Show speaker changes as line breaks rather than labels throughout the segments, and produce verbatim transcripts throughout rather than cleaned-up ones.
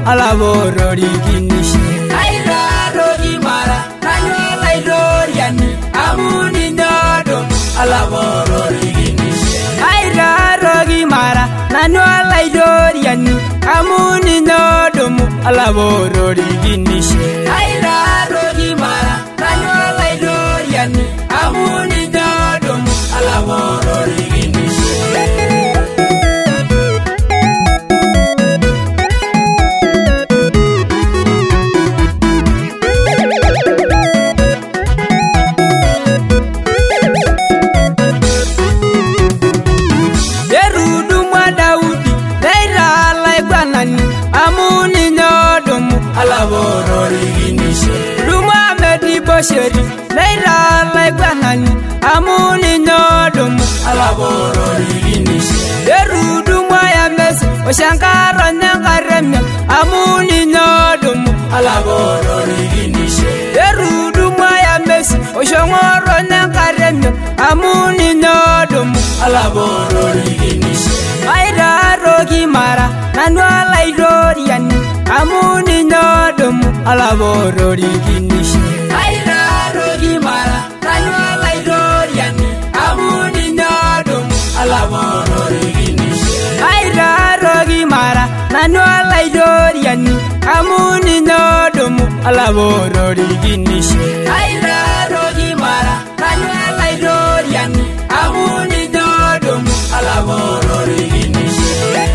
alabororiginishe airarogi mara nanyola idoriani amuni nyodomu alabororiginishe airarogi mara nanyola idoriani amuni nyodomu alabororiginishe airarogi mara nanyola idoriani amuni nyodomu alabororiginishe amuni nyodomu alabororiginishe Duma medi bosheri leira laigwanani amuni nyodomu alabororiginishe Eruduma ya mesi oshankaro nyangaremya amuni nyodomu alabororiginishe Eruduma ya mesi oshongoro nyangaremya amuni nyodomu alabororiginishe airarogi mara nanwala idoriani amuni nyodomu alabororiginishe airarogi mara nanwala idoriani amuni nyodomu alabororiginishe airarogi mara nanwala idoriani amuni nyodomu alabororiginishe airarogi mara nanwala idoriani amuni nyodomu alabororiginishe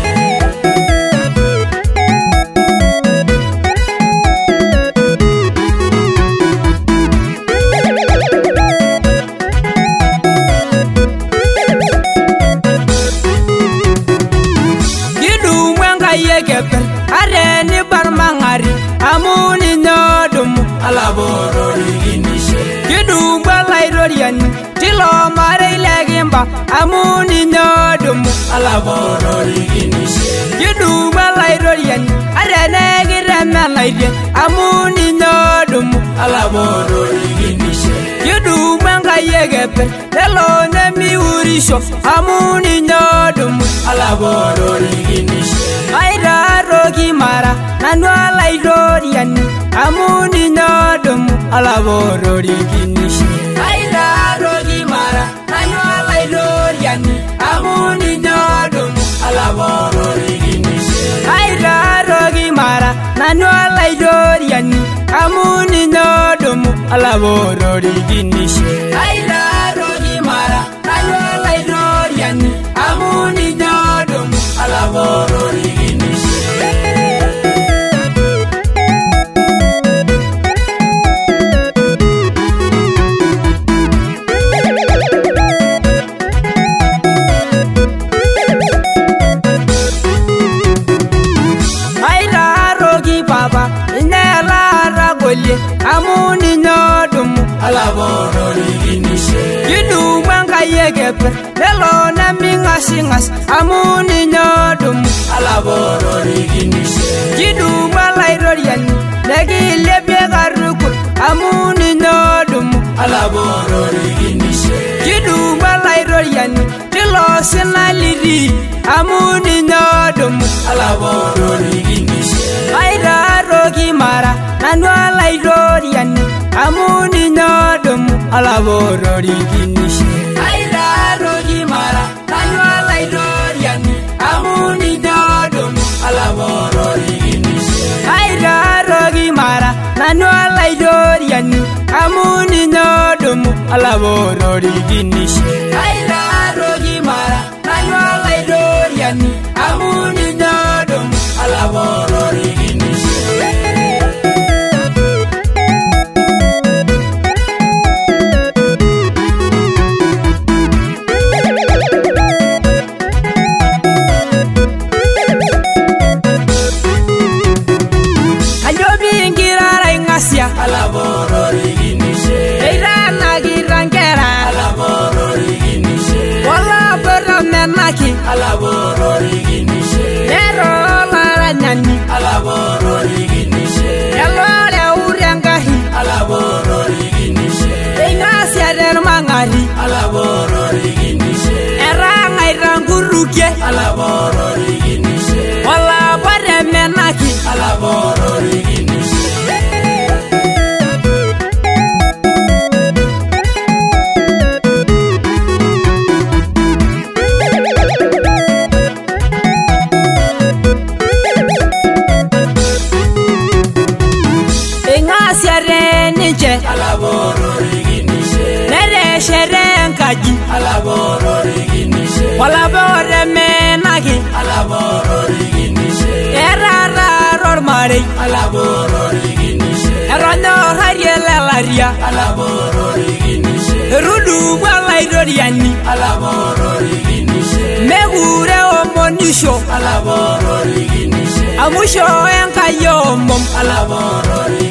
areni barmangari amuni nyodomu alabororiginishe Kidumba lairoriani tilo mare legimba amuni nyodomu alabororiginishe Kidumba lairoriani arene gireme laide amuni nyodomu alabororiginishe Kidumba ngayegepe telo nemi urisho amuni nyodomu alabororiginishe airarogi mara nanwala idoriani amuni nyodomu alabororiginishe airarogi mara nanwala idoriani amuni nyodomu alabororiginishe airarogi mara nanwala idoriani amuni nyodomu alabororiginishe airarogi mara nanwala idoriani amuni nyodomu alabororiginishe airarogi baba inela ragolye amuni nyodomu alabororiginishe Kidumba ngayegepe lelo na mingasingas amuni nyodomu alabororiginishe Kidumba lairoriani legilebye garukul amuni nyodomu alabororiginishe Kidumba lairoriani tilo sinaliri amuni nyodomu alabororiginishe airarogi mara nanwala idoriani amuni nyodomu alabororiginishe airarogi mara nanwala idoriani amuni nyodomu alabororiginishe airarogi mara nanwala idoriani amuni nyodomu alabororiginishe airarogi mara nanwala idoriani amuni nyodomu alabororiginishe alabororiginishe eirana girangera alabororiginishe wala beramenaki alabororiginishe ero laranyani alabororiginishe elole urengahi alabororiginishe einasia dermangari alabororiginishe eranga iranguruke alabororiginishe wala beramenaki alabororiginishe walabore menaki erara rormarei eronyo hariele laria rudu walaidoriani megure omonisho amusho enkayomom